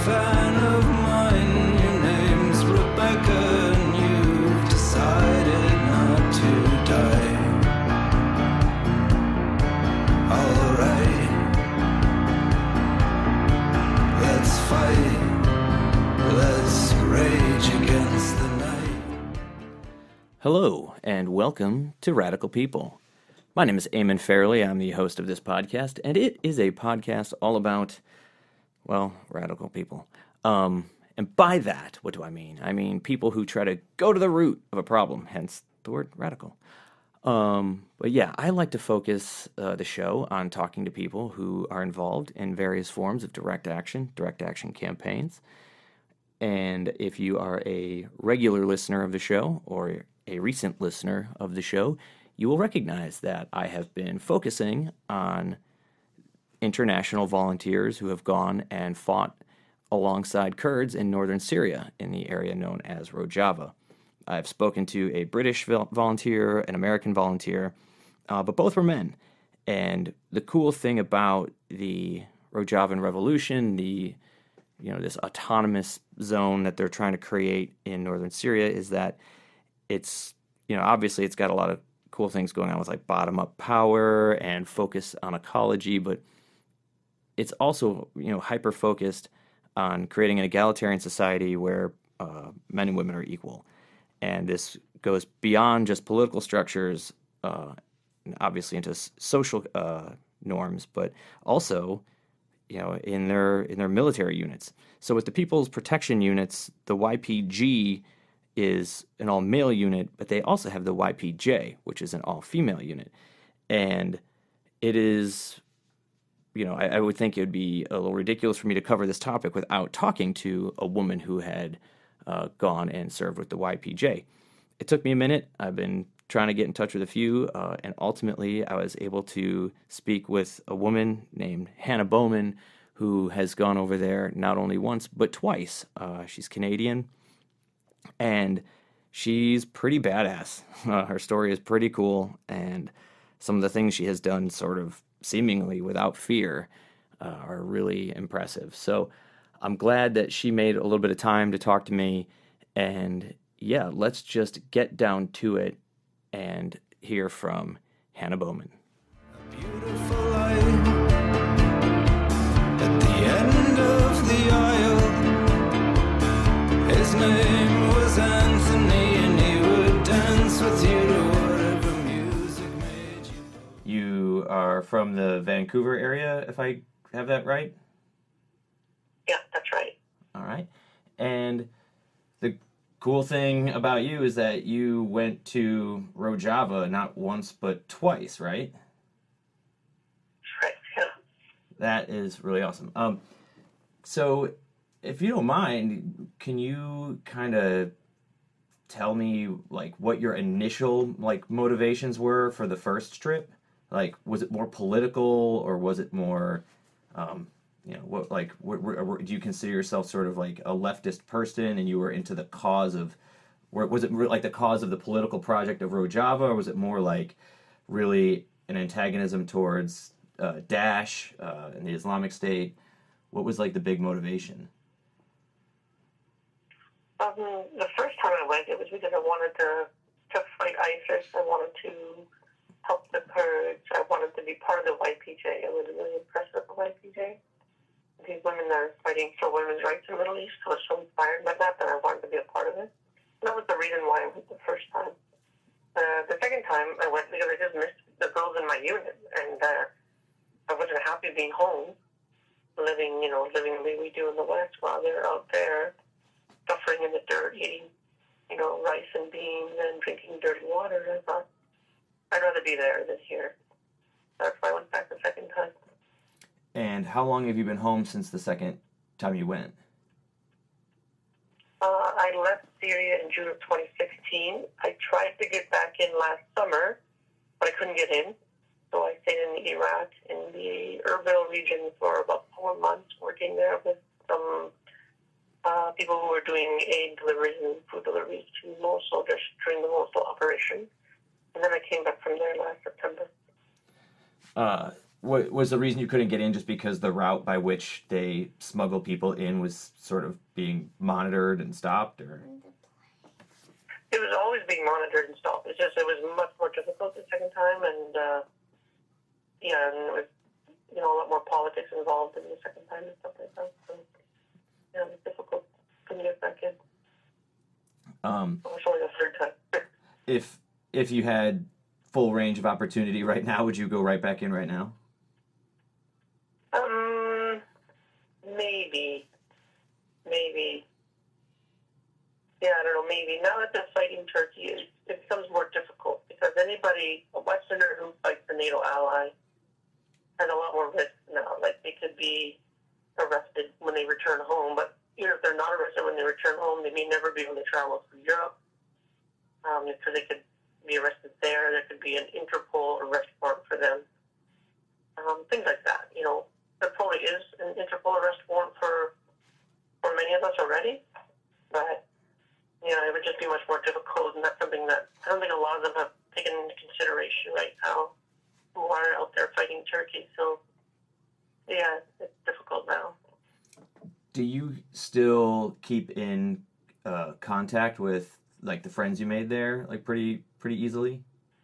fan of mine. Your name's Rebecca, and you've decided not to die. Alright, let's fight, let's rage against the night. Hello, and welcome to Radical People. My name is Eamon Fairley. I'm the host of this podcast, and it is a podcast all about, well, radical people. And by that, what do I mean? I mean people who try to go to the root of a problem, hence the word radical. But yeah, I like to focus the show on talking to people who are involved in various forms of direct action campaigns. And if you are a regular listener of the show or a recent listener of the show, you will recognize that I have been focusing on international volunteers who have gone and fought alongside Kurds in northern Syria in the area known as Rojava. I've spoken to a British volunteer, an American volunteer, but both were men. And the cool thing about the Rojavan revolution, this autonomous zone that they're trying to create in northern Syria, is that it's, obviously it's got a lot of cool things going on with like bottom-up power and focus on ecology, but it's also, hyper-focused on creating an egalitarian society where men and women are equal. And this goes beyond just political structures, obviously into social norms, but also, in their military units. So with the People's Protection Units, the YPG is an all-male unit, but they also have the YPJ, which is an all-female unit. And it is, I would think it would be a little ridiculous for me to cover this topic without talking to a woman who had gone and served with the YPJ. It took me a minute. I've been trying to get in touch with a few, and ultimately I was able to speak with a woman named Hanna Böhman, who has gone over there not only once, but twice. She's Canadian, and she's pretty badass. Her story is pretty cool, and some of the things she has done sort of seemingly without fear are really impressive. So I'm glad that she made a little bit of time to talk to me, and yeah, let's just get down to it and hear from Hanna Böhman. A beautiful light at the end of the aisle. His name was Anthony, and he would dance with you to whatever music made you. You are from the Vancouver area, if I have that right? Yeah, that's right. All right. And the cool thing about you is that you went to Rojava not once but twice, right? Right, yeah. That is really awesome. So if you don't mind, can you kind of tell me like what your initial like motivations were for the first trip? Like, was it more political or was it more, do you consider yourself sort of like a leftist person and you were into the cause of, was it like the cause of the political project of Rojava, or was it more like really an antagonism towards Daesh and the Islamic State? What was like the big motivation? The first time I went, it was because I wanted to fight ISIS. I wanted to help the Kurds. I wanted to be part of the YPJ. I was really impressed with the YPJ. These women are fighting for women's rights in the Middle East. I was so inspired by that I wanted to be a part of it. And that was the reason why I went the first time. The second time I went because I just missed the girls in my unit, and I wasn't happy being home, living the way we do in the West while they're out there suffering in the dirt, eating, rice and beans and drinking dirty water. I thought, I'd rather be there than here. That's why I went back the second time. And how long have you been home since the second time you went? I left Syria in June of 2016. I tried to get back in last summer, but I couldn't get in. So I stayed in Iraq, in the Erbil region for about 4 months, working there with some people who were doing aid deliveries and food deliveries to Mosul just during the Mosul operation. And then I came back from there last September. was the reason you couldn't get in just because the route by which they smuggle people in was sort of being monitored and stopped, or? It was always being monitored and stopped. It's just it was much more difficult the second time, and and it was a lot more politics involved in the second time and stuff like that. So it was difficult to get back in. It was only the third time. If you had full range of opportunity right now, would you go right back in right now? Maybe. Yeah, I don't know, maybe. Now that they're fighting Turkey, it becomes more difficult because a Westerner who fights a NATO ally, has a lot more risk now. Like, they could be arrested when they return home, but even if they're not arrested when they return home, they may never be able to travel through Europe because they could be arrested there. There could be an Interpol arrest warrant for them. Things like that, There probably is an Interpol arrest warrant for many of us already, but it would just be much more difficult, and that's something that I don't think a lot of them have taken into consideration right now who are out there fighting Turkey. So, yeah, it's difficult now. Do you still keep in contact with, like, the friends you made there, like, pretty easily?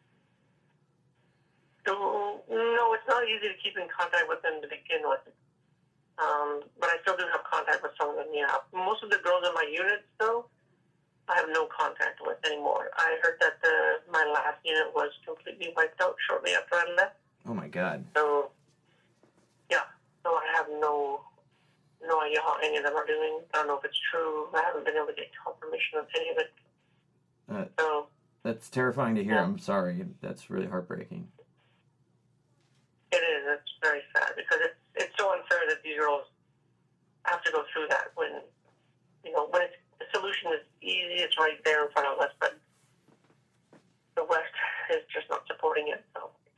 No, it's not easy to keep in contact with them to begin with. But I still do have contact with some of them, yeah. Most of the girls in my unit, though, I have no contact with anymore. I heard that my last unit was completely wiped out shortly after I left. Oh my God. So, yeah. So I have no idea how any of them are doing. I don't know if it's true. I haven't been able to get confirmation of any of it. So that's terrifying to hear. Yeah. I'm sorry. That's really heartbreaking. It is. It's very sad because it's so unfair that these girls have to go through that when the solution is easy, it's right there in front of us, but the West is just not supporting it.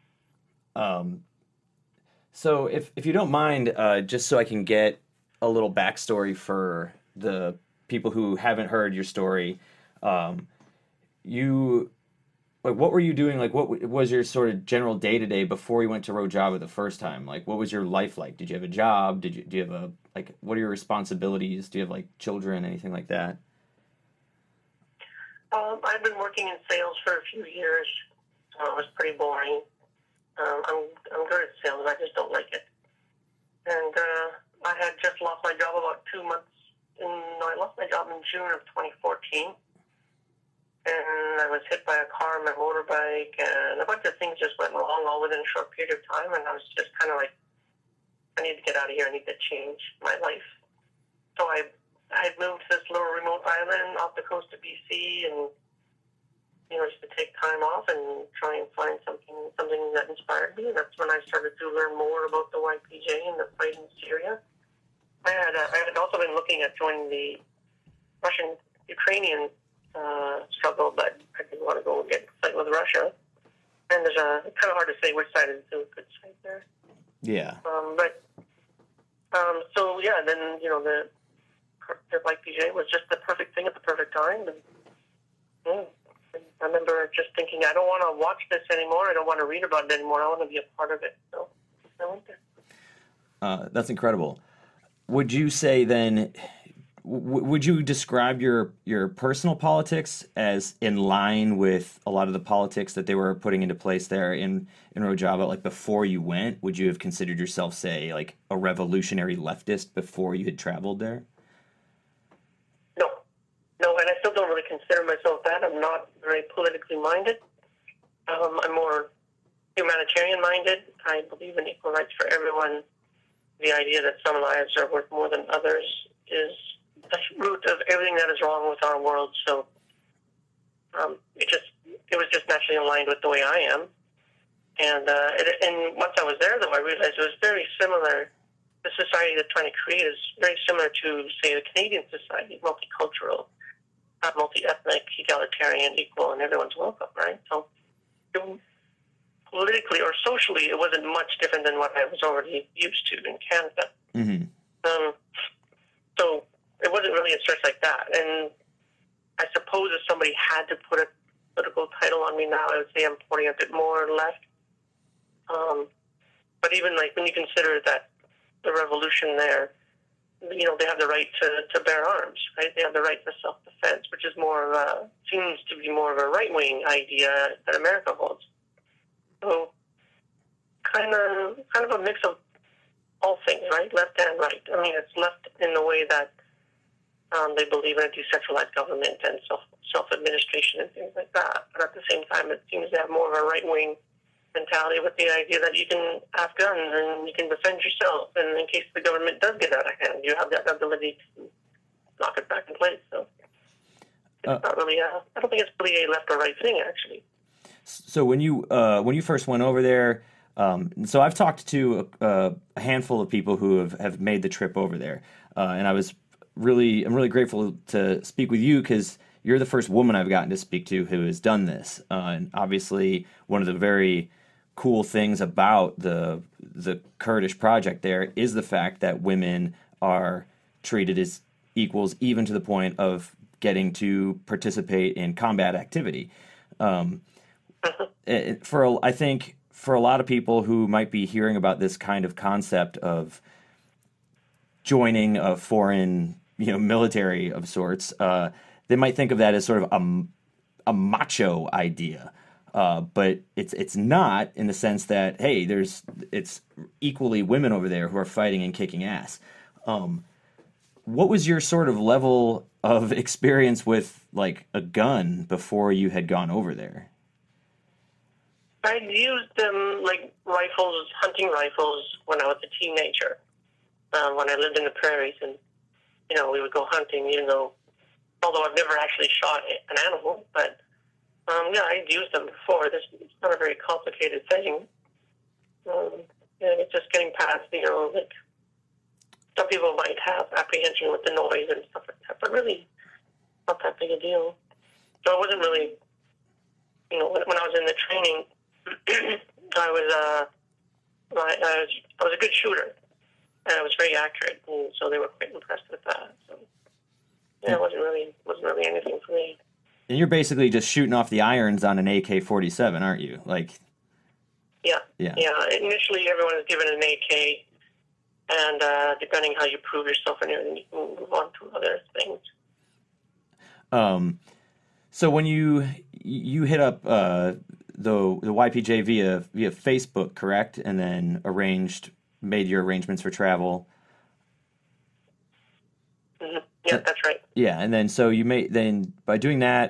So if you don't mind, just so I can get a little backstory for the people who haven't heard your story, what were you doing? Like, what was your sort of general day-to-day before you went to Rojava the first time? Like, what was your life like? Did you have a job? Do you have what are your responsibilities? Do you have, like, children, anything like that? I've been working in sales for a few years. It was pretty boring. I'm good at sales, I just don't like it. And I had just lost my job about 2 months. I lost my job in June of 2014. And I was hit by a car on my motorbike, and a bunch of things just went wrong all within a short period of time, and I was just kind of like, I need to get out of here, I need to change my life. So I moved to this little remote island off the coast of BC, and, just to take time off and try and find something that inspired me, and that's when I started to learn more about the YPJ and the fight in Syria. I had also been looking at joining the Russian-Ukrainian struggle, but I didn't want to go and get fight with Russia. And it's kind of hard to say which side is the good side there. Yeah. So yeah, then the YPJ was just the perfect thing at the perfect time. And I remember just thinking, I don't want to watch this anymore. I don't want to read about it anymore. I want to be a part of it. So I went there. That's incredible. Would you say then? Would you describe your personal politics as in line with a lot of the politics that they were putting into place there in Rojava? Like, before you went, would you have considered yourself, say, like a revolutionary leftist before you had traveled there? No, and I still don't really consider myself that. I'm not very politically minded. I'm more humanitarian minded. I believe in equal rights for everyone. The idea that some lives are worth more than others is the root of everything that is wrong with our world. So it was just naturally aligned with the way I am. And once I was there, though, I realized it was very similar. The society they're trying to create is very similar to, say, the Canadian society, multicultural, multi-ethnic, egalitarian, equal, and everyone's welcome, right? So politically or socially, it wasn't much different than what I was already used to in Canada. Mm-hmm. So it wasn't really a stretch like that. And I suppose if somebody had to put a political title on me now, I would say I'm pointing a bit more left. But even like when you consider that the revolution there, you know, they have the right to bear arms, right? They have the right to self-defense, which is more of a, seems to be more of a right-wing idea that America holds. So kind of a mix of all things, right? Left and right. I mean, it's left in the way that they believe in a decentralized government and self-administration and things like that. But at the same time, it seems to have more of a right-wing mentality with the idea that you can have guns and you can defend yourself, and in case the government does get out of hand, you have that ability to knock it back in place. So it's not really I don't think it's really a left or right thing, actually. So when you first went over there, so I've talked to a handful of people who have made the trip over there, and I'm really grateful to speak with you because you're the first woman I've gotten to speak to who has done this, and obviously one of the very cool things about the Kurdish project there is the fact that women are treated as equals, even to the point of getting to participate in combat activity. I think for a lot of people who might be hearing about this kind of concept of joining a foreign, military of sorts, they might think of that as sort of a macho idea. But it's not, in the sense that, hey, it's equally women over there who are fighting and kicking ass. What was your sort of level of experience with like a gun before you had gone over there? I'd used them like rifles, hunting rifles, when I was a teenager. When I lived in the prairies, and we would go hunting. Although I've never actually shot an animal, but I'd used them before. It's not a very complicated thing. It's just getting past, like some people might have apprehension with the noise and stuff like that, but really not that big a deal. So it wasn't really, when I was in the training, I was a good shooter, and I was very accurate, and so they were quite impressed with that. So it wasn't really anything for me. And you're basically just shooting off the irons on an AK-47, aren't you? Yeah. Initially, everyone is given an AK, and depending how you prove yourself and everything, you can move on to other things. So when you hit up the YPJ via Facebook, correct? And then made your arrangements for travel. Mm-hmm. Yeah, that's right. Yeah, and then so by doing that,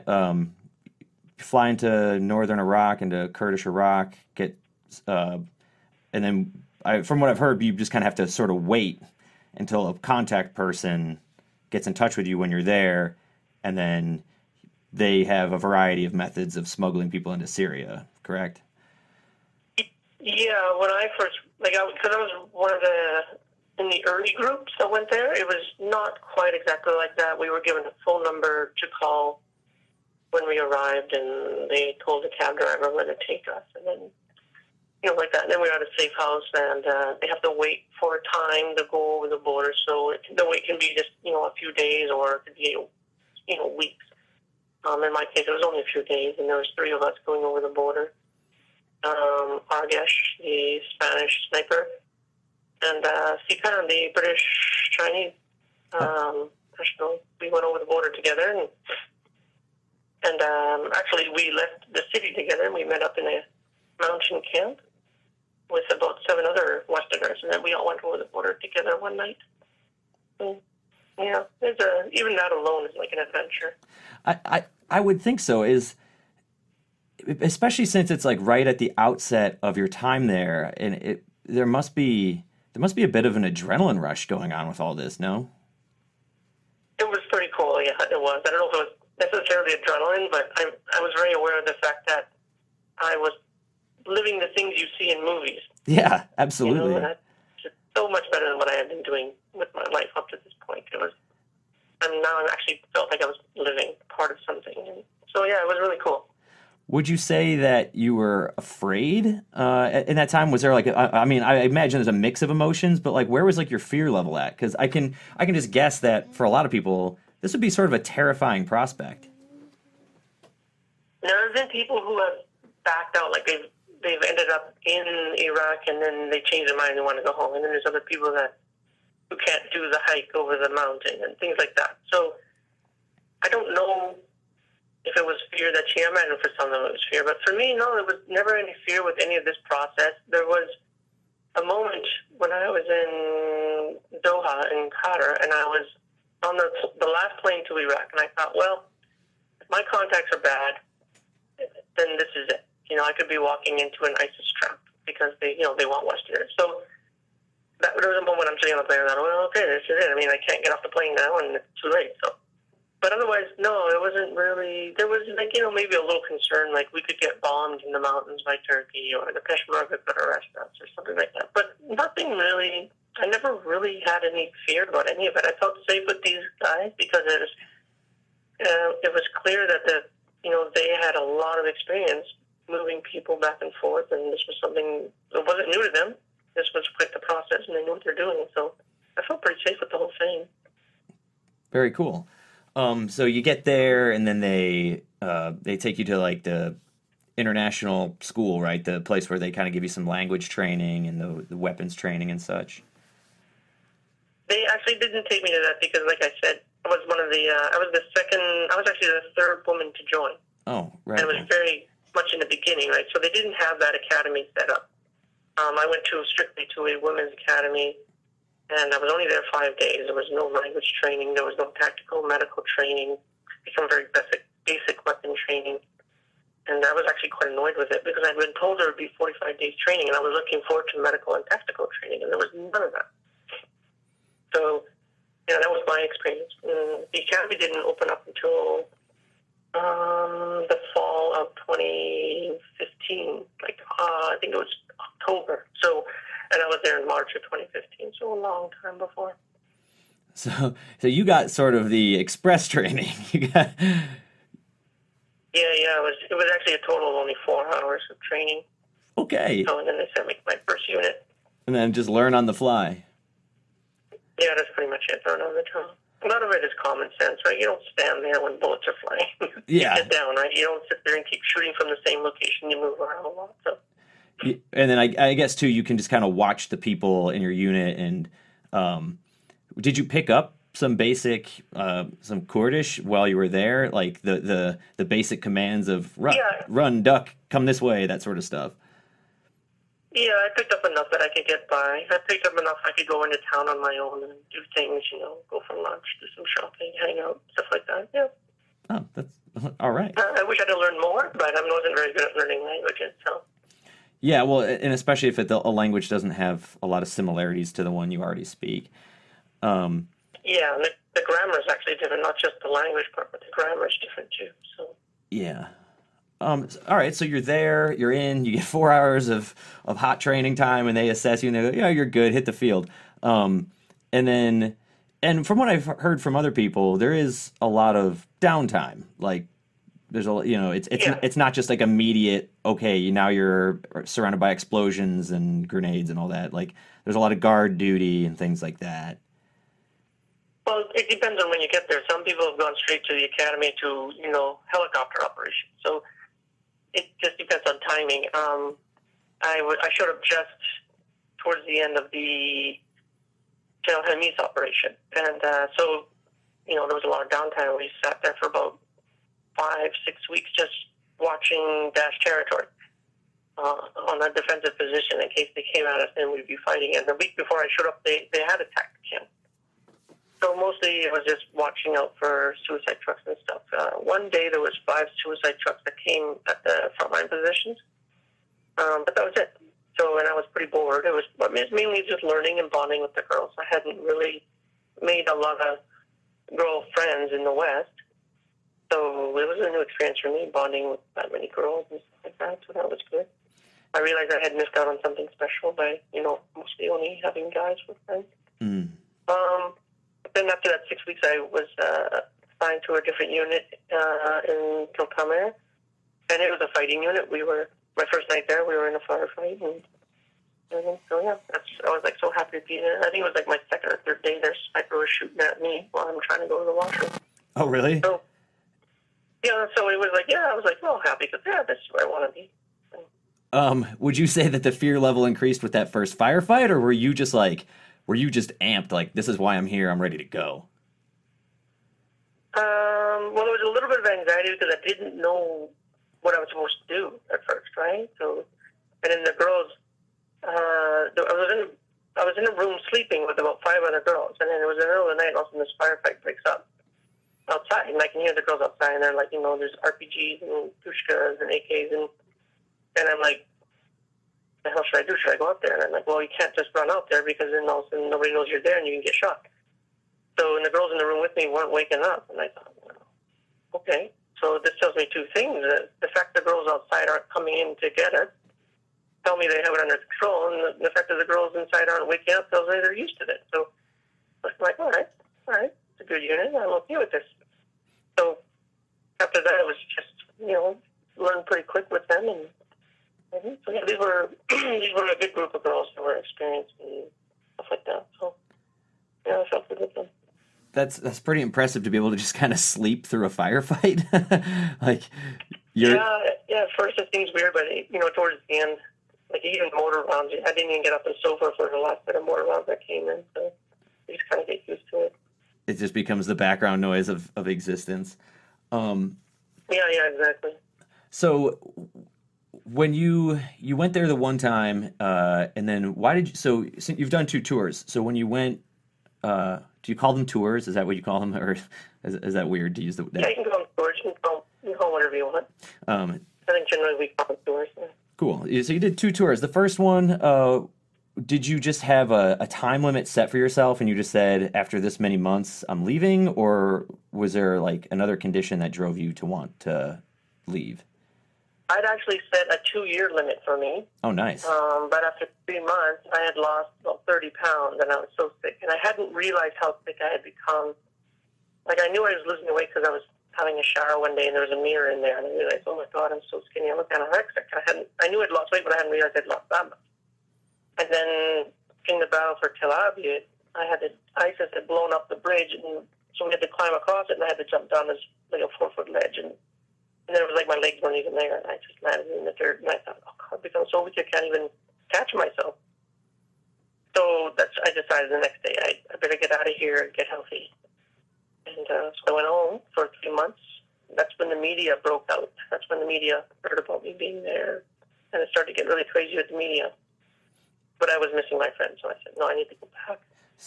fly into northern Iraq, into Kurdish Iraq, and then from what I've heard, you just kind of have to sort of wait until a contact person gets in touch with you when you're there, and then they have a variety of methods of smuggling people into Syria, correct? Yeah, when I first, because I was one of in the early groups that went there, it was not quite exactly like that. We were given a phone number to call when we arrived, and they told the cab driver where to take us, and then, like that. And then we were at a safe house, and they have to wait for a time to go over the border, so the wait can be just, a few days, or it could be, weeks. In my case, it was only a few days, and there was 3 of us going over the border. Argesh, the Spanish sniper, and Sikan, the British Chinese national. We went over the border together, and actually we left the city together, and we met up in a mountain camp with about 7 other Westerners, and then we all went over the border together one night. So, yeah, even that alone is like an adventure. I would think so, especially since it's like right at the outset of your time there, and there must be a bit of an adrenaline rush going on with all this, no? It was pretty cool, yeah, it was. I don't know if it was necessarily adrenaline, but I was very aware of the fact that I was living the things you see in movies. Yeah, absolutely. It's so much better than what I had been doing with my life up to this point. Now I actually felt like I was living part of something. And so, yeah, it was really cool. Would you say that you were afraid in that time? Was there I imagine there's a mix of emotions, but where was your fear level at? Because I can just guess that for a lot of people, this would be sort of a terrifying prospect. There have been people who have backed out, they've ended up in Iraq and then they change their mind and they want to go home. And then there's other people who can't do the hike over the mountain and things like that. So I don't know if it was fear that I imagine for some of them it was fear. But for me, no, there was never any fear with any of this process. There was a moment when I was in Doha in Qatar and I was on the last plane to Iraq, and I thought, well, if my contacts are bad, then this is it. I could be walking into an ISIS trap because they want Westerners. So there was a moment when I'm sitting on the plane and I thought, well, okay, this is it. I mean, I can't get off the plane now, and it's too late. So, but otherwise, no, it wasn't really. There was maybe a little concern, like we could get bombed in the mountains by Turkey, or the Peshmerga could arrest us, or something like that. But nothing really. I never really had any fear about any of it. I felt safe with these guys because it was clear that they had a lot of experience moving people back and forth, and this was something that wasn't new to them. This was quite the process, and they knew what they're doing. So I felt pretty safe with the whole thing. Very cool. So you get there, and then they take you to like the international school, right? The place where they kind of give you some language training and the weapons training and such. They actually didn't take me to that because, like I said, I was actually the third woman to join. Oh, right. And it was very much in the beginning, right? So they didn't have that academy set up. I went strictly to a women's academy, and I was only there 5 days. There was no language training. There was no tactical medical training. Some very basic weapon training. And I was actually quite annoyed with it because I'd been told there would be 45 days training, and I was looking forward to medical and tactical training, and there was none of that. So, that was my experience. The academy didn't open up until the fall of 2015. I think it was October. So, and I was there in March of 2015. So a long time before. So you got sort of the express training. You got. Yeah. It was actually a total of only 4 hours of training. Okay. So, and then they sent me my first unit. And then just learn on the fly. Yeah, that's pretty much it. Learn on the job. A lot of it is common sense, right? You don't stand there when bullets are flying. Yeah. You get down, right? You don't sit there and keep shooting from the same location. You move around a lot. So. And then I guess, too, you can just kind of watch the people in your unit. And did you pick up some basic, some Kurdish while you were there? Like the basic commands of run, duck, come this way, that sort of stuff? Yeah, I picked up enough that I could get by. I picked up enough I could go into town on my own and do things, go for lunch, do some shopping, hang out, stuff like that, yeah. Oh, that's all right. I wish I had learned more, but I wasn't very good at learning languages, so. Yeah, well, and especially if a language doesn't have a lot of similarities to the one you already speak. Yeah, and the grammar is actually different, not just the language part, but the grammar is different too, so. Yeah. All right, so you're there, you're in, you get 4 hours of hot training time, and they assess you, and they go, yeah, you're good, hit the field. And from what I've heard from other people, there is a lot of downtime. Like, there's it's not just like immediate, okay, now you're surrounded by explosions and grenades and all that. Like, there's a lot of guard duty and things like that. Well, it depends on when you get there. Some people have gone straight to the academy to, helicopter operations. So it just depends on timing. I showed up just towards the end of the General Hamis operation. And so, there was a lot of downtime. We sat there for about 5-6 weeks just watching Daesh territory on a defensive position in case they came at us and we'd be fighting. And the week before I showed up, they had attacked the camp. So mostly it was just watching out for suicide trucks and stuff. One day there was 5 suicide trucks that came at the frontline positions, but that was it. So, and I was pretty bored. It was mainly just learning and bonding with the girls. I hadn't really made a lot of girl friends in the West, so it was a new experience for me, bonding with that many girls and stuff like that, so that was good. I realized I had missed out on something special by, mostly only having guys for friends. Mm. Then after that 6 weeks, I was assigned to a different unit in Kilkamer, and it was a fighting unit. My first night there, we were in a firefight, and so yeah, I was so happy to be there. I think it was my second or third day there. Sniper was shooting at me while I'm trying to go to the washroom. Oh, really? So yeah, so it was I was happy because this is where I want to be. So. would you say that the fear level increased with that first firefight, or were you just amped, like, this is why I'm here, I'm ready to go? Well, there was a little bit of anxiety because I didn't know what I was supposed to do at first, right? So, and then the girls, I was in a room sleeping with about 5 other girls, and then it was in the middle of the night, and all of a sudden this firefight breaks up outside, and I can hear the girls outside, and they're like, there's RPGs and pushkas and AKs, and I'm like, the hell should I do? Should I go out there? And I'm like, well, you can't just run out there because then all of a sudden nobody knows you're there and you can get shot. So, and the girls in the room with me weren't waking up, and I thought, well, okay. So this tells me 2 things. The fact the girls outside aren't coming in to get us tell me they have it under control, and the fact that the girls inside aren't waking up tells me they're used to it. So I'm like, all right, it's a good unit. I'm okay with this. So after that, it was just, learn pretty quick with them, and so yeah, these were a good group of girls who were experienced and stuff like that. So yeah, I felt good with them. That's pretty impressive to be able to just kind of sleep through a firefight. Like, yeah. At first it seems weird, but towards the end, like even mortar rounds, I didn't even get up and sofa for the last bit of mortar rounds that came in. So you just kind of get used to it. It just becomes the background noise of existence. Yeah, exactly. So when you went there the one time, and then why did you? So you've done 2 tours. So when you went. Do you call them tours? Is that what you call them, or is that weird to use the? Yeah, you can call them tours. You can call whatever you want. I think generally we call them tours. Yeah. Cool. So you did 2 tours. The first one, did you just have a time limit set for yourself, and you just said after this many months I'm leaving, or was there like another condition that drove you to want to leave? I'd actually set a 2-year limit for me. Oh, nice. But after 3 months, I had lost about 30 pounds, and I was so sick. And I hadn't realized how sick I had become. Like, I knew I was losing weight because I was having a shower one day, and there was a mirror in there. And I realized, oh, my God, I'm so skinny. I look anorexic. I knew I'd lost weight, but I hadn't realized I'd lost that much. And then in the battle for Tel Aviv, ISIS had blown up the bridge, and so we had to climb across it, and I had to jump down this, like, a 4-foot ledge, and then it was like my legs weren't even there, and I just landed in the dirt, and I thought, oh, God, I've become so weak I can't even catch myself. So I decided the next day, I better get out of here and get healthy. And so I went home for 3 months. That's when the media broke out. That's when the media heard about me being there, and it started to get really crazy with the media. But I was missing my friends, so I said, no, I need to go back.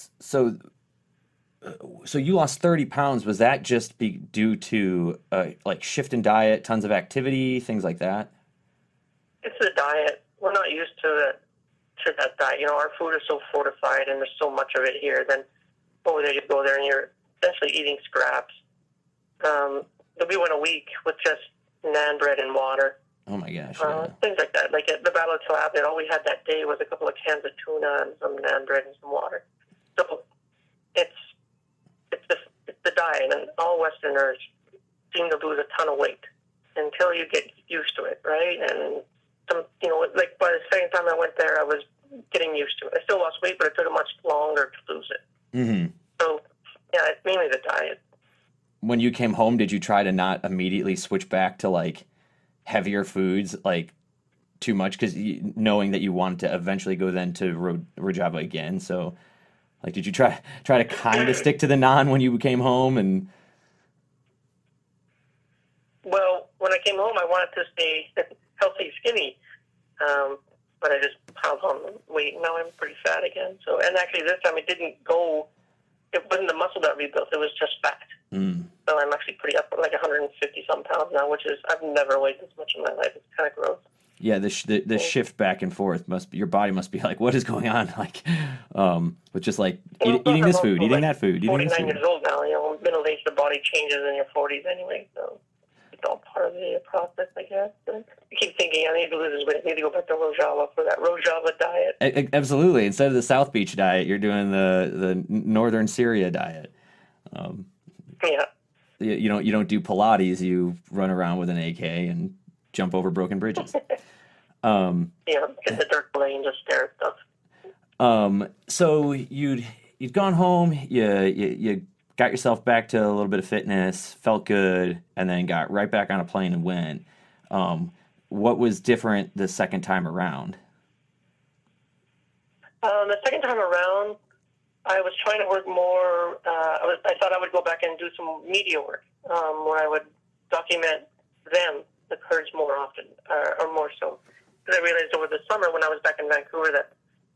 So you lost 30 pounds. Was that just due to like shift in diet, tons of activity, things like that? It's the diet. We're not used to that diet. Our food is so fortified, and there's so much of it here. Then over there, you go there, and you're essentially eating scraps. We went a week with just naan bread and water. Oh my gosh! Things like that. Like at the Battle of Tel Aviv, all we had that day was a couple of cans of tuna and some naan bread and some water. So it's the diet, and all Westerners seem to lose a ton of weight until you get used to it, right? And like by the second time I went there, I was getting used to it. I still lost weight, but it took much longer to lose it. Mm-hmm. So yeah, it's mainly the diet. When you came home, did you try to not immediately switch back to like heavier foods, like too much, because knowing that you wanted to eventually go then to Rojava again? So. Like, did you try to kind of stick to the naan when you came home? And well, when I came home, I wanted to stay healthy, skinny, but I just piled on weight. Now I'm pretty fat again. So, and actually this time it wasn't the muscle that rebuilt; it was just fat. Mm. So I'm actually pretty up, like 150 some pounds now, which is I've never weighed this much in my life. It's kind of gross. Yeah, the shift back and forth your body must be like, what is going on? Like, with just like eating this food, eating that food, eating this food. 49 years old now, middle age, the body changes in your 40s anyway, so it's all part of the process, I guess. I keep thinking I need to lose this weight. I need to go back to Rojava for that Rojava diet. Absolutely. Instead of the South Beach diet, you're doing the northern Syria diet. Yeah. You don't do Pilates. You run around with an AK and jump over broken bridges. Yeah, get the dirt play and just stare at stuff. So you'd gone home, you got yourself back to a little bit of fitness, felt good, and then got right back on a plane and went. what was different the second time around? The second time around, I was trying to work more. I thought I would go back and do some media work, where I would document them, the Kurds, more often, or more so. Because I realized over the summer when I was back in Vancouver that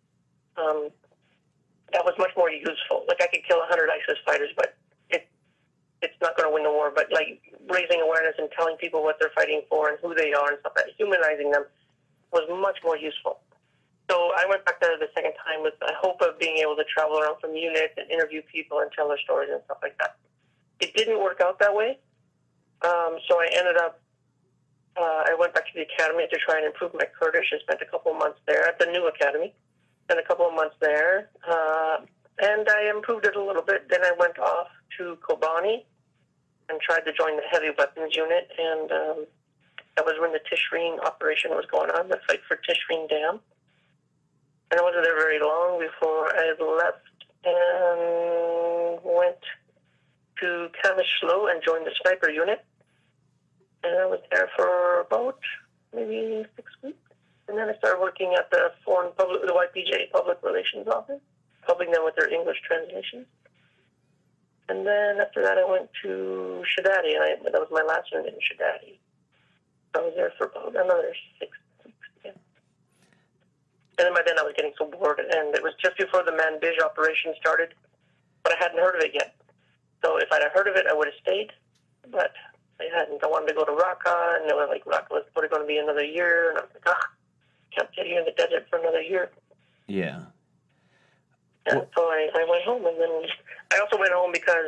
that was much more useful. Like, I could kill 100 ISIS fighters, but it's not going to win the war. But, like, raising awareness and telling people what they're fighting for and who they are and stuff like that, humanizing them, was much more useful. So I went back there the second time with the hope of being able to travel around from units and interview people and tell their stories and stuff like that. It didn't work out that way. So I ended up, I went back to the academy to try and improve my Kurdish. I spent a couple of months there at the new academy. Spent a couple of months there. And I improved it a little bit. Then I went off to Kobani and tried to join the heavy weapons unit. And that was when the Tishreen operation was going on, the fight for Tishreen Dam. And I wasn't there very long before I left and went to Kamishlo and joined the sniper unit. And I was there for about maybe 6 weeks. And then I started working at the the YPJ Public Relations Office, helping them with their English translations. And then after that, I went to Shadadi, and that was my last unit in Shadadi. I was there for about another 6 weeks. Yeah. And then by then, I was getting so bored, and it was just before the Manbij operation started, but I hadn't heard of it yet. So if I'd have heard of it, I would have stayed, but I hadn't. I wanted to go to Raqqa, and they were like, Raqqa was probably going to be another year, and I was like, can't sit here in the desert for another year. Yeah. Yeah, so I went home, and then I also went home because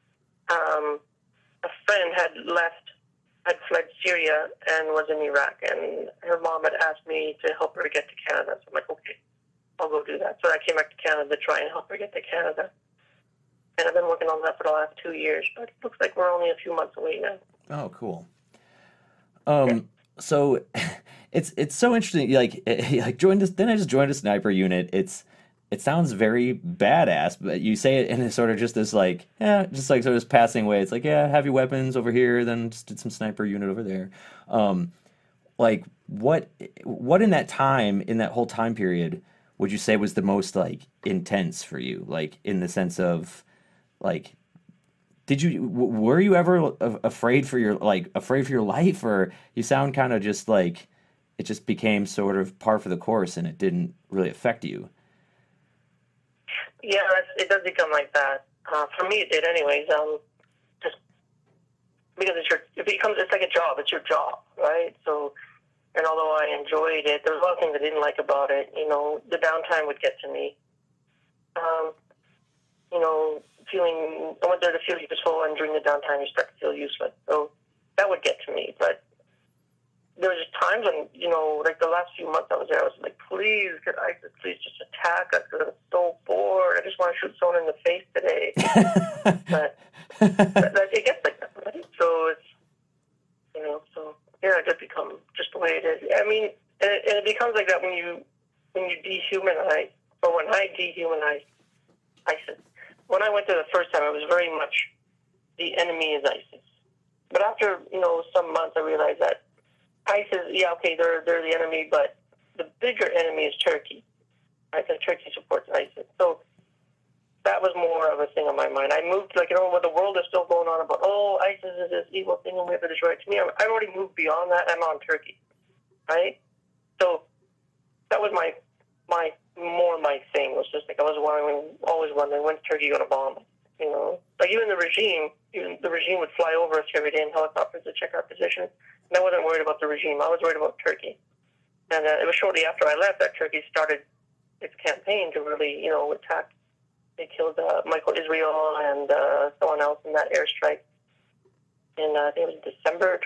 a friend had fled Syria and was in Iraq, and her mom had asked me to help her get to Canada. So I'm like, okay, I'll go do that. So I came back to Canada to try and help her get to Canada. And I've been working on that for the last 2 years, but it looks like we're only a few months away now. Oh, cool. So it's so interesting. Like joined this. Then I just joined a sniper unit. It sounds very badass, but you say it in a sort of just this like, just like sort of passing way. It's like, heavy weapons over here, then just did some sniper unit over there. Like what in that time, in that whole time period, would you say was the most like intense for you? Like in the sense of like, were you ever afraid for your life, or you sound kind of just like it just became sort of par for the course and it didn't really affect you? Yeah, it does become like that. For me, it did anyways. Just because it's like a job. It's your job, right? So, and although I enjoyed it, there was a lot of things I didn't like about it. You know, the downtime would get to me. You know, I went there to feel useful, and during the downtime, you start to feel useless. So that would get to me. But there was times when, you know, like the last few months I was there, I was like, please, could ISIS please just attack us because I'm so bored. I just want to shoot someone in the face today. but it gets like that, right? So it's, you know, so yeah, it does become just the way it is. I mean, and it becomes like that when you dehumanize, or when I dehumanize ISIS. When I went there the first time, it was very much the enemy is ISIS. But after, you know, some months, I realized that ISIS, they're the enemy, but the bigger enemy is Turkey. Right? Because Turkey supports ISIS. So that was more of a thing on my mind. I moved, like, you know, when the world is still going on about, ISIS is this evil thing and we have to destroy it. To me, I've already moved beyond that. I'm on Turkey. Right? So that was my thing. It was just like I was always wondering, when's Turkey going to bomb us? You know? Like, even the regime would fly over us every day in helicopters to check our position. And I wasn't worried about the regime. I was worried about Turkey. And it was shortly after I left that Turkey started its campaign to really, you know, attack. They killed Michael Israel and someone else in that airstrike. And I think it was December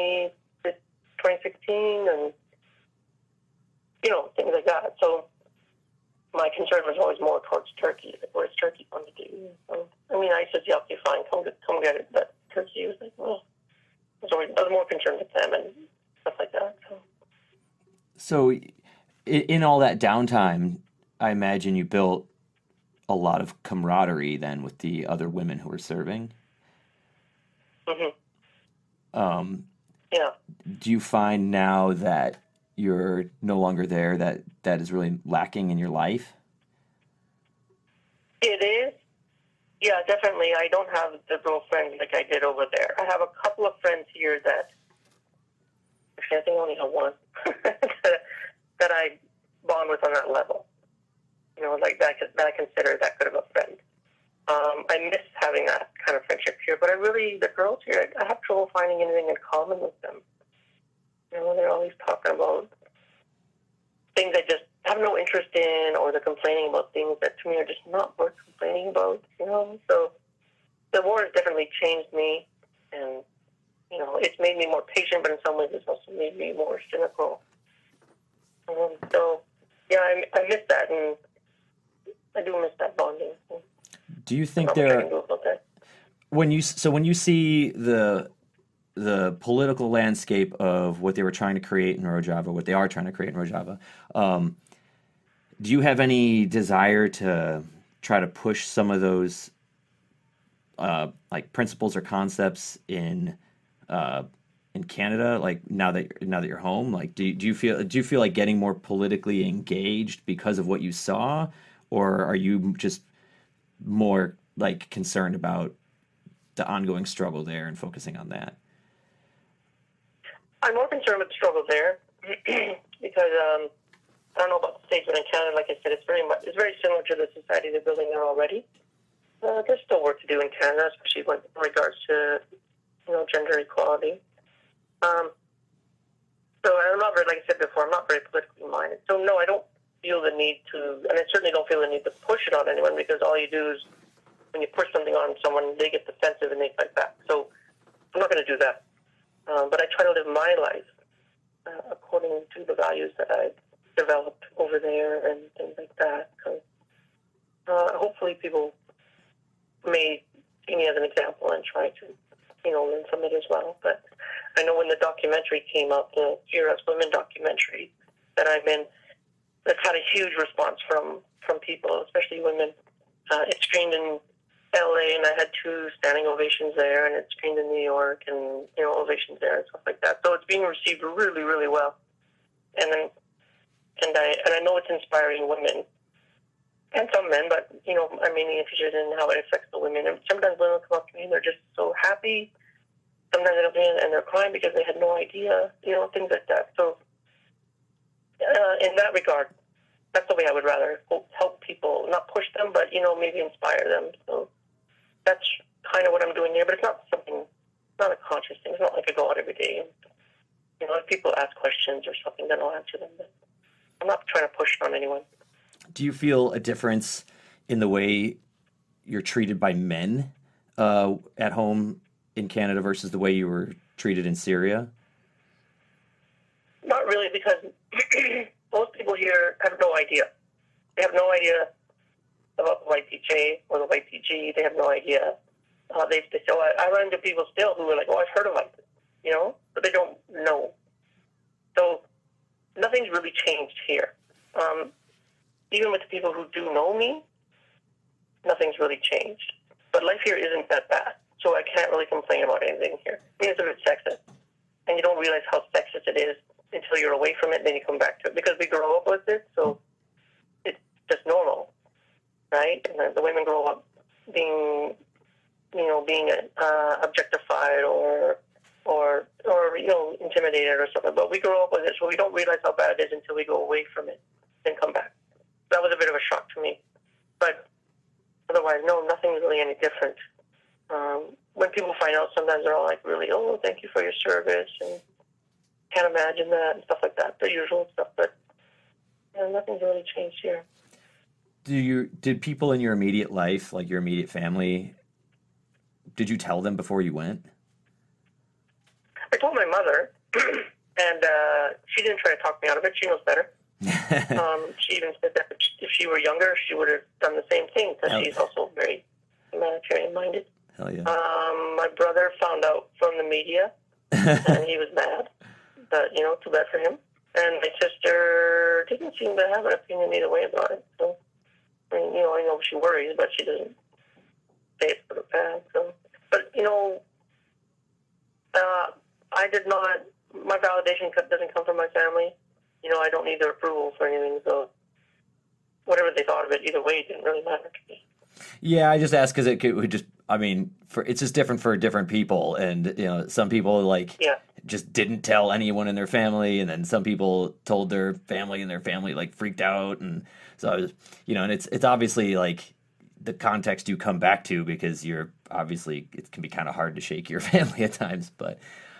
2016, and, you know, things like that. So my concern was always more towards Turkey. Like, what is Turkey going to do? So, I mean, ISIS, okay, fine, come get it. But Turkey was like, well, I was more concerned with them and stuff like that. So in all that downtime, I imagine you built a lot of camaraderie then with the other women who were serving. Mm-hmm. Yeah. Do you find now that you're no longer there that is really lacking in your life? It is. Yeah, definitely. I don't have the girlfriends like I did over there. I have a couple of friends here that, actually, I think I only have one, that I bond with on that level. You know, like that I consider that good of a friend. I miss having that kind of friendship here, but the girls here, I have trouble finding anything in common with them. You know, they're always talking about things I just have no interest in, or they're complaining about things that to me are just not worth complaining about, you know. So the war has definitely changed me, and, you know, it's made me more patient, but in some ways it's also made me more cynical. So, yeah, I miss that, and I do miss that bonding. Do you think Not much I can do about that. when you see the political landscape of what they were trying to create in Rojava, what they are trying to create in Rojava, do you have any desire to try to push some of those like principles or concepts in Canada? Like now that you're home, like do you feel like getting more politically engaged because of what you saw, or are you just more like concerned about the ongoing struggle there and focusing on that? I'm more concerned with the struggle there because I don't know about the States, but in Canada, like I said, it's very similar to the society they're building there already. There's still work to do in Canada, especially in regards to, you know, gender equality. So I'm not very, like I said before, I'm not very politically minded. So no, I don't feel the need to, and I certainly don't feel the need to push it on anyone, because all you do is when you push something on someone, they get defensive and they fight back. So I'm not going to do that. But I try to live my life according to the values that I've developed over there and things like that. So, hopefully people may see me as an example and try to, you know, learn from it as well. But I know when the documentary came out, the Fear Us Women documentary that I'm in, that's had a huge response from people, especially women. It screened in LA, and I had 2 standing ovations there, and it screened in New York, and, you know, ovations there and stuff like that. So it's being received really, really well. And I know it's inspiring women and some men, but, you know, I'm mainly interested in how it affects the women. And sometimes women come up to me and they're just so happy. Sometimes they come up to me and they're crying because they had no idea, you know, things like that. So in that regard, that's the way I would rather help people, not push them, but, you know, maybe inspire them. So that's kind of what I'm doing here, but it's not not a conscious thing. It's not like I go out every day and, you know, if people ask questions or something, then I'll answer them. But I'm not trying to push it on anyone. Do you feel a difference in the way you're treated by men at home in Canada versus the way you were treated in Syria? Not really, because most people here have no idea. They have no idea about the YPJ or the YPG. They have no idea. They say, oh, I run into people still who are like, oh, I've heard of it, you know, but they don't know. So nothing's really changed here. Even with the people who do know me, nothing's really changed. But life here isn't that bad, so I can't really complain about anything here. I mean, it's a bit sexist, and you don't realize how sexist it is until you're away from it, and then you come back to it, because we grow up with it, so it's just normal, right? And the women grow up being objectified or you know, intimidated or something. But we grow up with it, so we don't realize how bad it is until we go away from it and come back. That was a bit of a shock to me. But otherwise, no, nothing's really any different. When people find out, sometimes they're all like, really, oh, thank you for your service, and can't imagine that, and stuff like that, the usual stuff. But nothing's really changed here. Did people in your immediate life, like your immediate family, did you tell them before you went? I told my mother, and she didn't try to talk me out of it. She knows better. She even said that if she were younger, she would have done the same thing, because she's also very humanitarian-minded. Hell yeah. My brother found out from the media, and he was mad. But, you know, too bad for him. And my sister didn't seem to have an opinion either way about it. So, I mean, you know, I know she worries, but she doesn't say it's for the bad. So, but, you know, I did not validation doesn't come from my family. You know, I don't need their approval for anything, so whatever they thought of it, either way, it didn't really matter to me. Yeah, I just asked because it would just, I mean, it's just different for different people. And, you know, some people, like, just didn't tell anyone in their family. And then some people told their family, and their family, like, freaked out. And so, I was, you know, and it's obviously, like, the context you come back to, because you're obviously, it can be kind of hard to shake your family at times. But,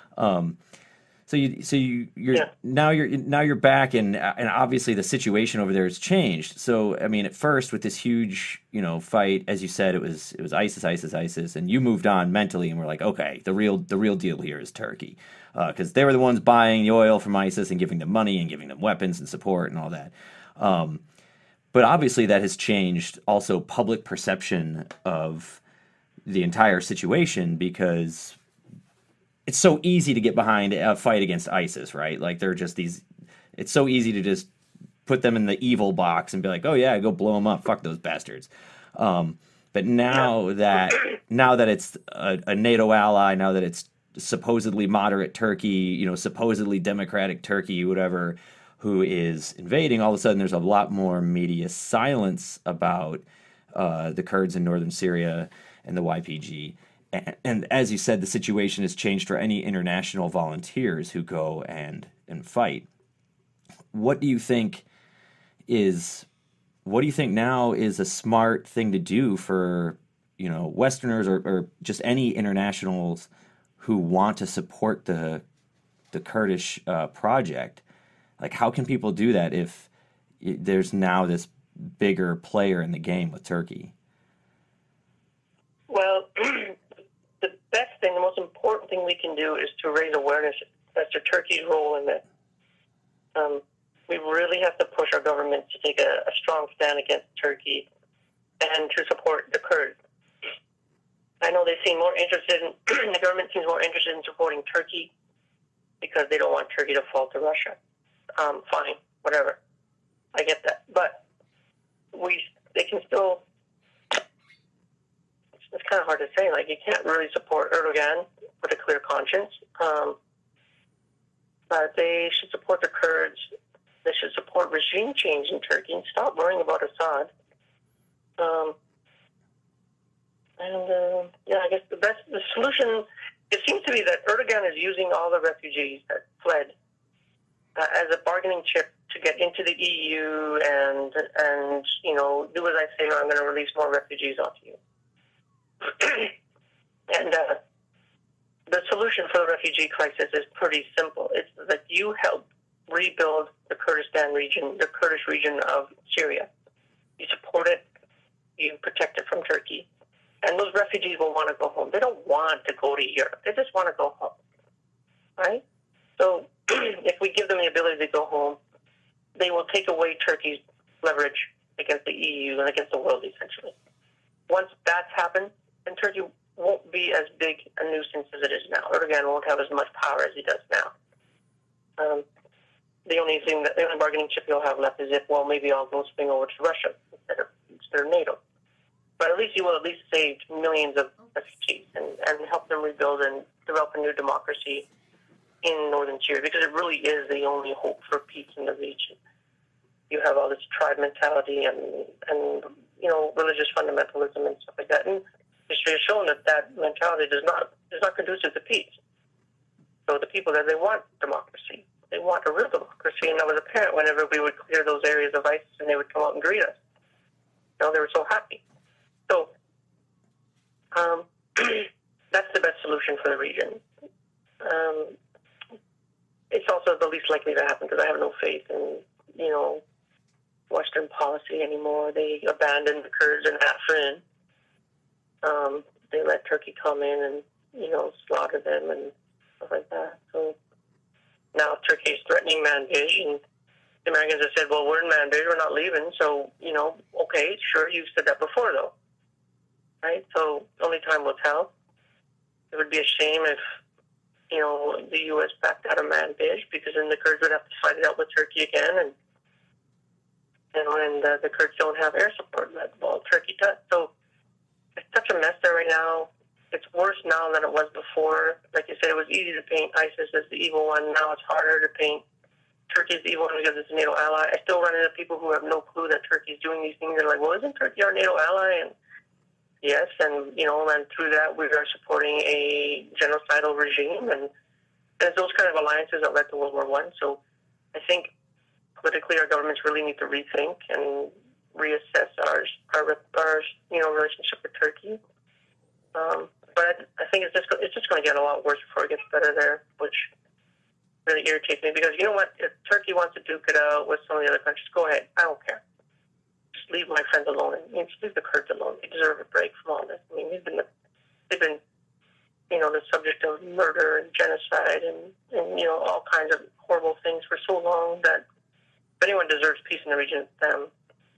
you're now you're back, and obviously the situation over there has changed. So I mean, at first with this huge, you know, fight, as you said, it was ISIS, and you moved on mentally, and we're like, okay, the real deal here is Turkey, because they were the ones buying the oil from ISIS and giving them money and giving them weapons and support and all that. But obviously that has changed also public perception of the entire situation, because it's so easy to get behind a fight against ISIS, right? Like, they're just these, it's so easy to just put them in the evil box and be like, oh yeah, go blow them up, fuck those bastards. But now that it's a NATO ally, now that it's supposedly moderate Turkey, you know, supposedly democratic Turkey, whatever, who is invading, all of a sudden there's a lot more media silence about the Kurds in northern Syria and the YPG. And as you said, the situation has changed for any international volunteers who go and fight. What do you think now is a smart thing to do for, you know, Westerners or just any internationals who want to support the Kurdish project? Like, how can people do that if there's now this bigger player in the game with Turkey? Well, the best thing, the most important thing we can do is to raise awareness as to Turkey's role in this. We really have to push our government to take a strong stand against Turkey and to support the Kurds. I know they seem more interested in, the government seems more interested in supporting Turkey because they don't want Turkey to fall to Russia. Fine, whatever. I get that. But they can still, it's kind of hard to say. Like, you can't really support Erdogan with a clear conscience. But they should support the Kurds. They should support regime change in Turkey and stop worrying about Assad. I guess the solution, it seems to be that Erdogan is using all the refugees that fled as a bargaining chip to get into the EU and you know, do as I say or I'm going to release more refugees onto you. And the solution for the refugee crisis is pretty simple. It's that you help rebuild the Kurdistan region, the Kurdish region of Syria. You support it, you protect it from Turkey, and those refugees will want to go home. They don't want to go to Europe. They just want to go home, right? So if we give them the ability to go home, they will take away Turkey's leverage against the EU and against the world, essentially. Once that's happened, then Turkey won't be as big a nuisance as it is now. Erdogan won't have as much power as he does now. The only bargaining chip he'll have left is if, well, maybe I'll go swing over to Russia instead of NATO. But at least you will at least save millions of refugees and help them rebuild and develop a new democracy in northern Syria, because it really is the only hope for peace in the region. You have all this tribe mentality and you know, religious fundamentalism and stuff like that. And history has shown that mentality is not conducive to peace. So the people there, they want democracy. They want a real democracy, and that was apparent whenever we would clear those areas of ISIS and they would come out and greet us. You know, they were so happy. So that's the best solution for the region. It's also the least likely to happen because I have no faith in, you know, Western policy anymore. They abandoned the Kurds in Afrin. They let Turkey come in and, you know, slaughter them and stuff like that. So now Turkey is threatening Manbij, and the Americans have said, well, we're in Manbij, we're not leaving. So, you know, okay, sure, you've said that before, though. Right? So only time will tell. It would be a shame if, you know, the U.S. backed out of Manbij, because then the Kurds would have to fight it out with Turkey again, and the Kurds don't have air support, well, Turkey does. So it's such a mess there right now. it's worse now than it was before. Like you said, it was easy to paint ISIS as the evil one. Now it's harder to paint Turkey as the evil one because it's a NATO ally. I still run into people who have no clue that Turkey's doing these things. They're like, well, isn't Turkey our NATO ally? And yes, and and through that we are supporting a genocidal regime, and it's those kind of alliances that led to World War I. So I think politically our governments really need to rethink and reassess our relationship with Turkey. But I think it's just going to get a lot worse before it gets better there, which really irritates me because you know what? If Turkey wants to duke it out with some of the other countries, go ahead. I don't care. Just leave my friends alone and just leave the Kurds alone. They deserve a break from all this. I mean, they've been the subject of murder and genocide and all kinds of horrible things for so long that if anyone deserves peace in the region, it's them.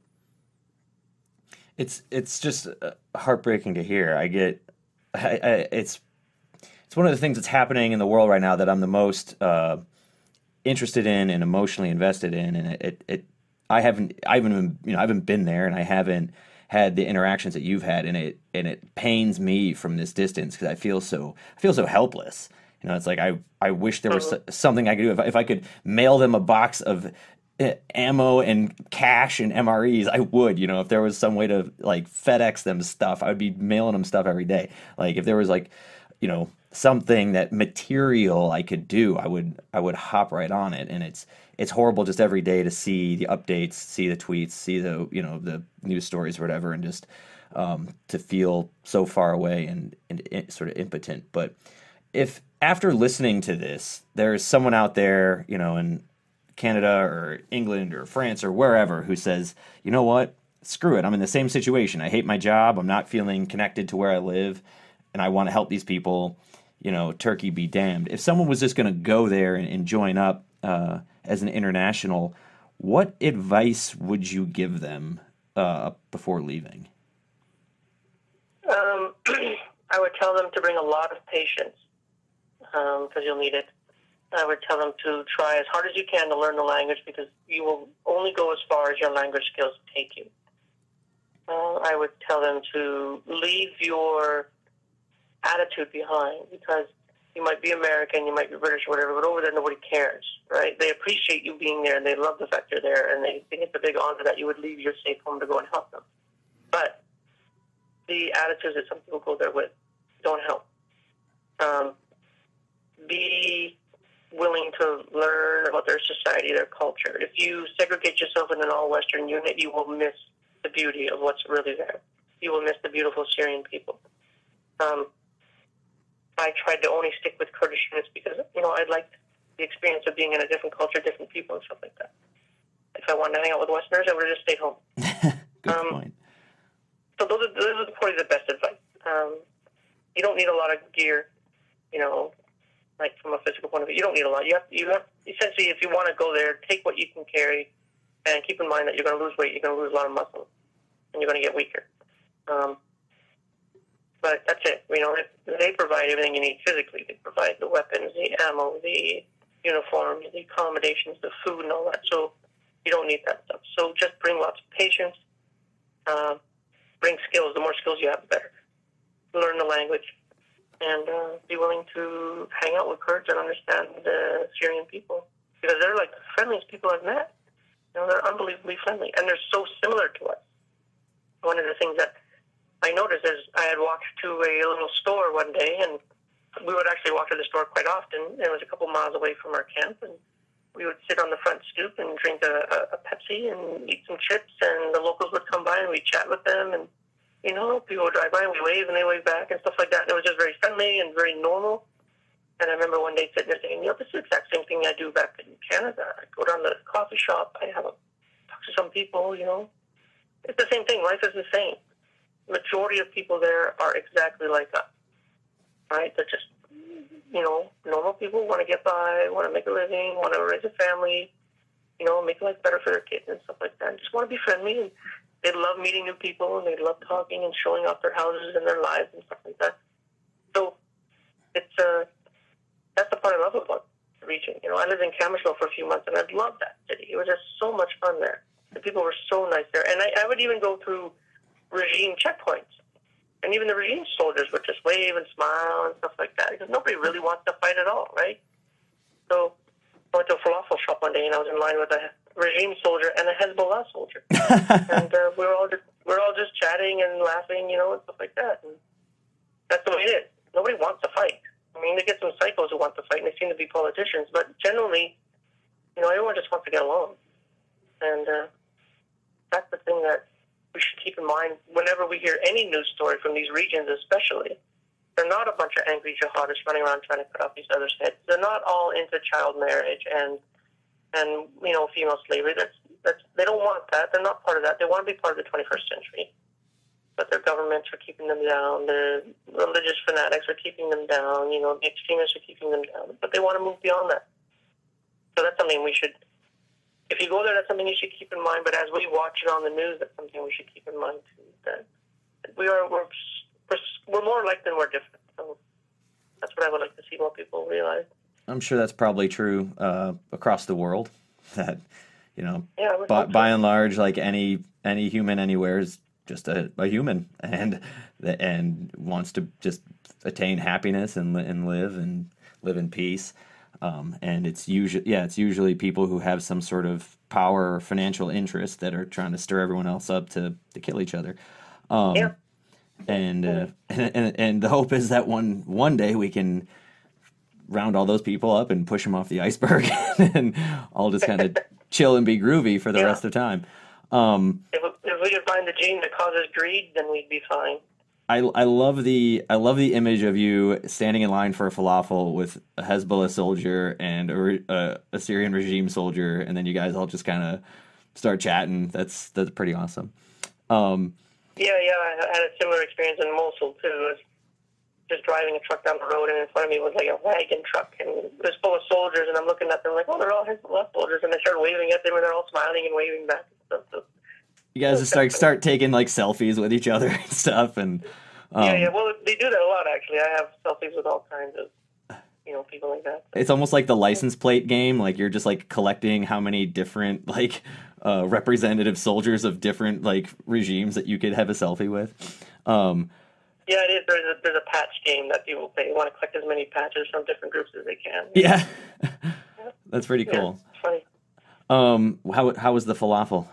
It's just heartbreaking to hear. It's one of the things that's happening in the world right now that I'm the most interested in and emotionally invested in, and I haven't been there, and I haven't had the interactions that you've had, and it pains me from this distance because I feel so helpless. It's like I wish there was something I could do if I could mail them a box of ammo and cash and MREs, I would. If there was some way to like FedEx them stuff, I would be mailing them stuff every day. Like if there was something that material I could do, I would hop right on it. And it's horrible just every day to see the updates, see the tweets, see the news stories or whatever, and just to feel so far away and sort of impotent. But if after listening to this, there's someone out there, in Canada or England or France or wherever who says, you know what, screw it, I'm in the same situation. I hate my job. I'm not feeling connected to where I live, and I want to help these people. Turkey be damned. If someone was just going to go there and join up as an international, what advice would you give them before leaving? I would tell them to bring a lot of patience because you'll need it. I would tell them to try as hard as you can to learn the language because you will only go as far as your language skills take you. I would tell them to leave your attitude behind because you might be American, you might be British or whatever, but over there nobody cares, right? They appreciate you being there and they love the fact you're there and they think it's a big honor that you would leave your safe home to go and help them. But the attitudes that some people go there with don't help. Be willing to learn about their society, their culture. If you segregate yourself in an all-Western unit, you will miss the beauty of what's really there. You will miss the beautiful Syrian people. I tried to only stick with Kurdish units because, I liked the experience of being in a different culture, different people, and stuff like that. If I wanted to hang out with Westerners, I would have just stayed home. Good point. So those are probably the best advice. You don't need a lot of gear, like from a physical point of view. You don't need a lot. You have essentially, if you want to go there, take what you can carry, and keep in mind that you're going to lose weight, you're going to lose a lot of muscle, and you're going to get weaker. But that's it. They provide everything you need physically. They provide the weapons, the ammo, the uniforms, the accommodations, the food, and all that. So you don't need that stuff. So just bring lots of patience. Bring skills. The more skills you have, the better. Learn the language. And be willing to hang out with Kurds and understand the Syrian people. Because they're like the friendliest people I've met. They're unbelievably friendly. And they're so similar to us. One of the things that I noticed is I had walked to a little store one day, and we would actually walk to the store quite often. It was a couple miles away from our camp, and we would sit on the front stoop and drink a Pepsi and eat some chips, and the locals would come by and we'd chat with them, and people would drive by and we wave and they wave back and stuff like that. And it was just very friendly and very normal. And I remember one day sitting there saying, this is the exact same thing I do back in Canada. I go down to the coffee shop, I talk to some people, It's the same thing. Life is the same. Majority of people there are exactly like us, right? They're just, normal people, want to get by, want to make a living, want to raise a family, make life better for their kids and stuff like that. Just want to be friendly, and they love meeting new people, and they love talking and showing off their houses and their lives and stuff like that. So it's that's the part I love about the region. I lived in Kamishlo for a few months, and I loved that city. It was just so much fun there. The people were so nice there, and I would even go through regime checkpoints. And even the regime soldiers would just wave and smile and stuff like that, because nobody really wants to fight at all, right? So I went to a falafel shop one day, and I was in line with a regime soldier and a Hezbollah soldier. And we're all just chatting and laughing, and stuff like that. And that's the way it is. Nobody wants to fight. I mean, they get some psychos who want to fight, and they seem to be politicians, but generally, everyone just wants to get along. And that's the thing that we should keep in mind whenever we hear any news story from these regions, especially. They're not a bunch of angry jihadists running around trying to cut off each other's heads. They're not all into child marriage and female slavery. They don't want that. They're not part of that. They want to be part of the 21st century. But their governments are keeping them down. The religious fanatics are keeping them down. The extremists are keeping them down. But they want to move beyond that. So that's something we should, if you go there, that's something you should keep in mind. But as we watch it on the news, that's something we should keep in mind too. That we're more alike than we're different. So that's what I would like to see more people realize. I'm sure that's probably true across the world. That by and large, like any human anywhere is just a human and wants to just attain happiness and live in peace. And it's usually people who have some sort of power or financial interest that are trying to stir everyone else up to kill each other. And the hope is that one day we can round all those people up and push them off the iceberg and all just kind of chill and be groovy for the rest of the time. If we could find the gene that causes greed, then we'd be fine. I love the image of you standing in line for a falafel with a Hezbollah soldier and a Syrian regime soldier, and then you guys all just kind of start chatting. That's pretty awesome. I had a similar experience in Mosul too. I was just driving a truck down the road, and in front of me was like a wagon truck, and it was full of soldiers. And I'm looking at them like, oh, they're all Hezbollah soldiers, and I started waving at them, and they're all smiling and waving back and stuff. So, you guys just start taking like selfies with each other and stuff, and well, they do that a lot actually. I have selfies with all kinds of people like that. It's almost like the license plate game. Like you're just like collecting how many different like representative soldiers of different like regimes that you could have a selfie with. Yeah, it is. There's a patch game that people play. They want to collect as many patches from different groups as they can. Yeah, that's pretty cool. It's funny. How was the falafel?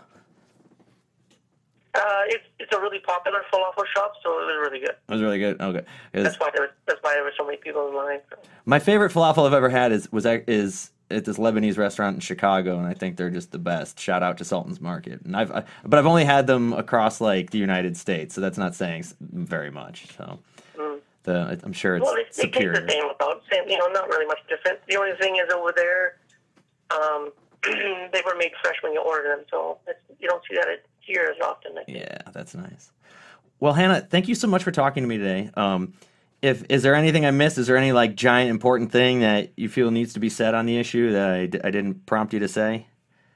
It's a really popular falafel shop, so it was really good. It was really good. Okay, that's why there were so many people in line. So. My favorite falafel I've ever had is at this Lebanese restaurant in Chicago, and I think they're just the best. Shout out to Sultan's Market. And but I've only had them across like the United States, so that's not saying very much. So I'm sure it's superior. They taste the same, not really much different. The only thing is over there, they were made fresh when you order them, so you don't see that here as often. Yeah, that's nice. Well, Hanna, thank you so much for talking to me today. Is there anything I missed? Is there any like giant important thing that you feel needs to be said on the issue that I didn't prompt you to say?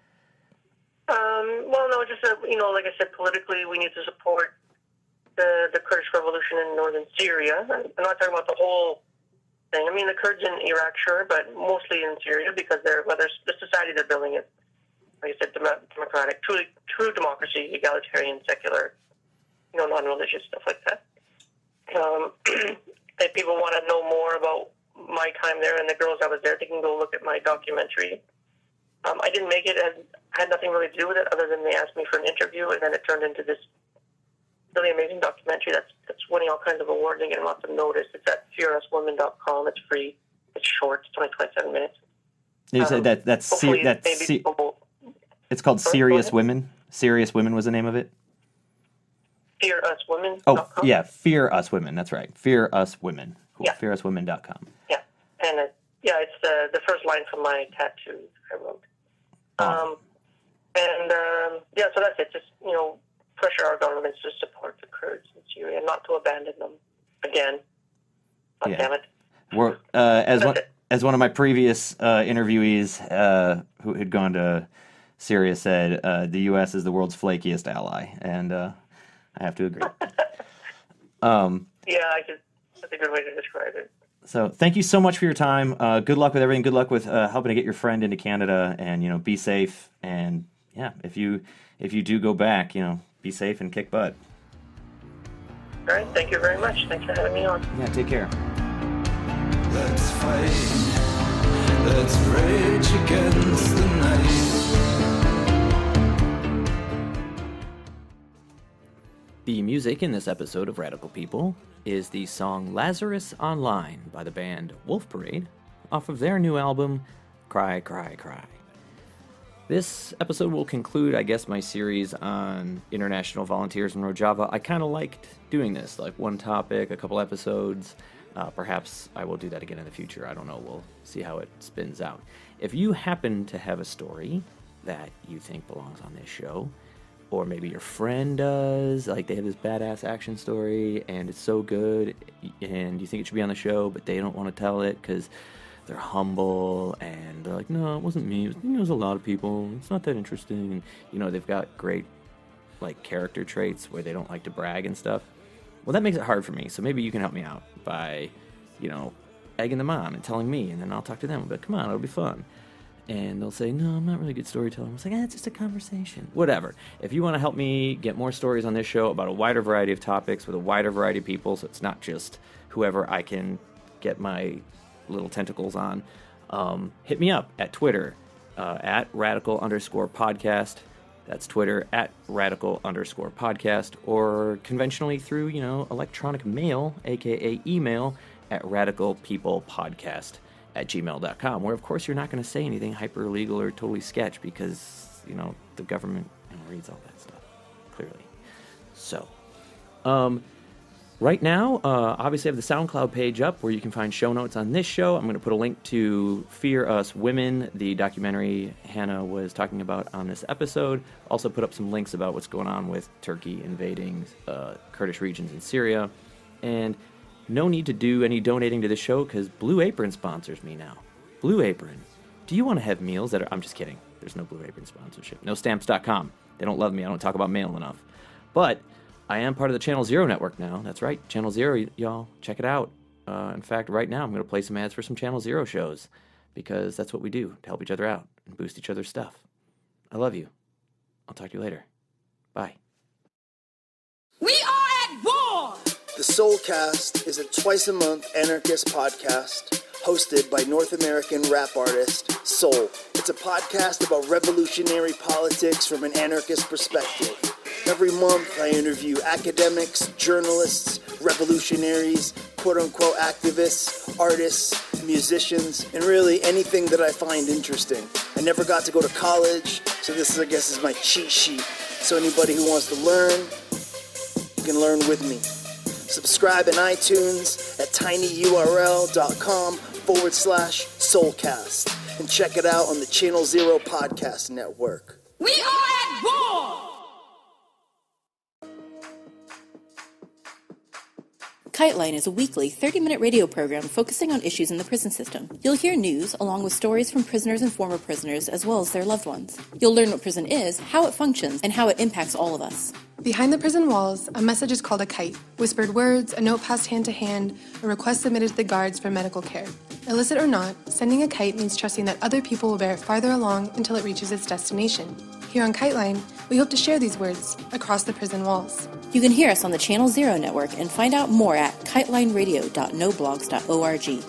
Well, no, just like I said, politically, we need to support the Kurdish revolution in northern Syria. I'm not talking about the whole thing. I mean, the Kurds in Iraq, sure, but mostly in Syria because the society they're building is, like I said, democratic, true democracy, egalitarian, secular, non-religious, stuff like that. If people want to know more about my time there and the girls I was there, they can go look at my documentary. I didn't make it. It had nothing really to do with it other than they asked me for an interview, and then it turned into this really amazing documentary that's winning all kinds of awards and getting lots of notice. It's at fearuswomen.com. It's free. It's short. It's only 27 minutes. You said it's called Serious Women? Serious Women was the name of it? fearuswomen.com. Oh, yeah, Fear Us Women. That's right. Fear Us Women. Cool. Yeah. fearuswomen.com. Yeah. And it's the first line from my tattoo I wrote. Awesome. So that's it. Just, pressure our governments to support the Kurds in Syria, not to abandon them again. God damn it. We're, as one of my previous interviewees who had gone to Syria said, the U.S. is the world's flakiest ally, and I have to agree. That's a good way to describe it. So thank you so much for your time. Good luck with everything. Good luck with helping to get your friend into Canada, and be safe. And if you do go back, be safe and kick butt. All right, thank you very much. Thanks for having me on. Yeah, take care. Let's fight. Let's rage against the night. The music in this episode of Radical People is the song Lazarus Online by the band Wolf Parade off of their new album, Cry, Cry, Cry. This episode will conclude, I guess, my series on international volunteers in Rojava. I kind of liked doing this, like one topic, a couple episodes. Perhaps I will do that again in the future. I don't know. We'll see how it spins out. If you happen to have a story that you think belongs on this show, or maybe your friend does, like they have this badass action story and it's so good and you think it should be on the show, but they don't want to tell it because they're humble and they're like, no, it wasn't me. It was a lot of people. It's not that interesting. And, they've got great like character traits where they don't like to brag and stuff. Well, that makes it hard for me. So maybe you can help me out by, egging them on and telling me, and then I'll talk to them. But come on, it'll be fun. And they'll say, no, I'm not really a good storyteller. I was like, it's just a conversation. Whatever. If you want to help me get more stories on this show about a wider variety of topics with a wider variety of people, so it's not just whoever I can get my little tentacles on, hit me up at Twitter, at @radical_podcast. That's Twitter, at @radical_podcast. Or conventionally through, electronic mail, a.k.a. email, at radicalpeoplepodcast@gmail.com, where, of course, you're not going to say anything hyper illegal or totally sketch because, the government reads all that stuff, clearly. So, right now, obviously I have the SoundCloud page up where you can find show notes on this show. I'm going to put a link to Fear Us Women, the documentary Hanna was talking about on this episode. Also put up some links about what's going on with Turkey invading Kurdish regions in Syria. And no need to do any donating to the show because Blue Apron sponsors me now. Blue Apron. Do you want to have meals that are... I'm just kidding. There's no Blue Apron sponsorship. No Stamps.com. They don't love me. I don't talk about mail enough. But I am part of the Channel Zero network now. That's right. Channel Zero, y'all. Check it out. In fact, right now I'm going to play some ads for some Channel Zero shows because that's what we do to help each other out and boost each other's stuff. I love you. I'll talk to you later. Bye. We are at war! The Soulcast is a twice-a-month anarchist podcast hosted by North American rap artist Soul. It's a podcast about revolutionary politics from an anarchist perspective. Every month, I interview academics, journalists, revolutionaries, quote-unquote activists, artists, musicians, and really anything that I find interesting. I never got to go to college, so this, I guess, is my cheat sheet. So anybody who wants to learn, you can learn with me. Subscribe in iTunes at tinyurl.com/Soulcast and check it out on the Channel Zero Podcast Network. We are at war! KiteLine is a weekly 30-minute radio program focusing on issues in the prison system. You'll hear news along with stories from prisoners and former prisoners as well as their loved ones. You'll learn what prison is, how it functions, and how it impacts all of us. Behind the prison walls, a message is called a kite. Whispered words, a note passed hand to hand, a request submitted to the guards for medical care. Illicit or not, sending a kite means trusting that other people will bear it farther along until it reaches its destination. Here on KiteLine, we hope to share these words across the prison walls. You can hear us on the Channel Zero network and find out more at kitelineradio.noblogs.org.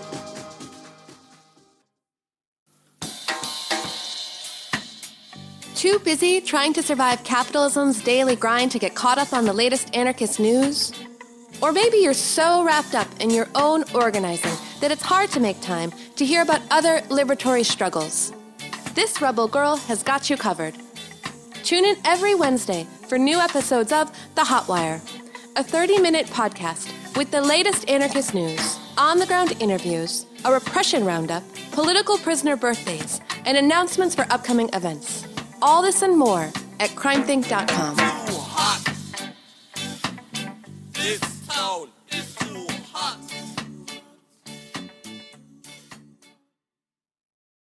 Too busy trying to survive capitalism's daily grind to get caught up on the latest anarchist news? Or maybe you're so wrapped up in your own organizing that it's hard to make time to hear about other liberatory struggles. This rebel girl has got you covered. Tune in every Wednesday for new episodes of The Hotwire, a 30-minute podcast with the latest anarchist news, on-the-ground interviews, a repression roundup, political prisoner birthdays, and announcements for upcoming events. All this and more at crimethink.com.